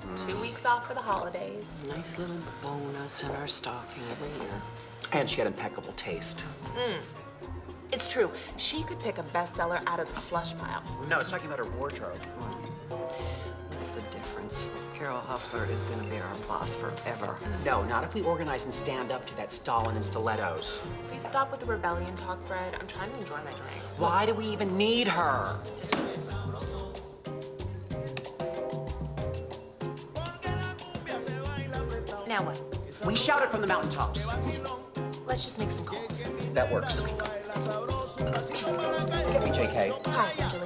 2 weeks off for the holidays. Nice little bonus in our stocking every year. And she had impeccable taste. It's true. She could pick a bestseller out of the slush pile. No, I was talking about her wardrobe. What's the difference? Carol Huffler is gonna be our boss forever. No, not if we organize and stand up to that Stalin and stilettos. Please stop with the rebellion talk, Fred. I'm trying to enjoy my drink. Why do we even need her? Now what? We shout it from the mountaintops. Let's just make some calls. That works. Get me, JK. Hi, Angela.